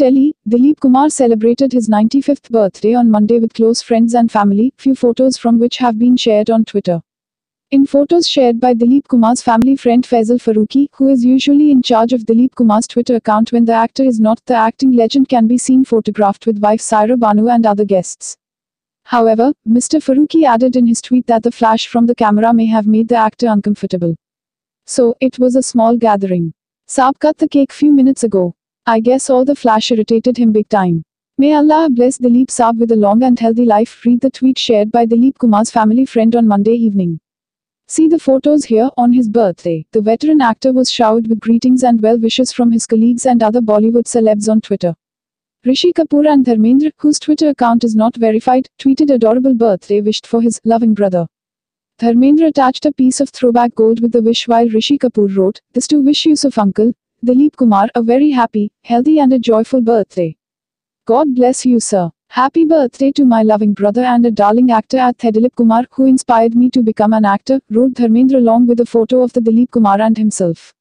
Delhi, Dilip Kumar celebrated his 95th birthday on Monday with close friends and family, few photos from which have been shared on Twitter. In photos shared by Dilip Kumar's family friend Faisal Farooqi, who is usually in charge of Dilip Kumar's Twitter account when the actor is not, the acting legend can be seen photographed with wife Saira Banu and other guests. However, Mr. Farooqi added in his tweet that the flash from the camera may have made the actor uncomfortable. So, it was a small gathering. Saab cut the cake few minutes ago. I guess all the flash irritated him big time. May Allah bless Dilip Saab with a long and healthy life, read the tweet shared by Dilip Kumar's family friend on Monday evening. See the photos here. On his birthday, the veteran actor was showered with greetings and well wishes from his colleagues and other Bollywood celebs on Twitter. Rishi Kapoor and Dharmendra, whose Twitter account is not verified, tweeted adorable birthday wish for his loving brother. Dharmendra attached a piece of throwback gold with the wish, while Rishi Kapoor wrote, "This to wish you, Uncle Dilip Kumar, a very happy, healthy and a joyful birthday. God bless you, sir. Happy birthday to my loving brother and a darling actor at Dilip Kumar, who inspired me to become an actor," wrote Dharmendra along with a photo of the Dilip Kumar and himself.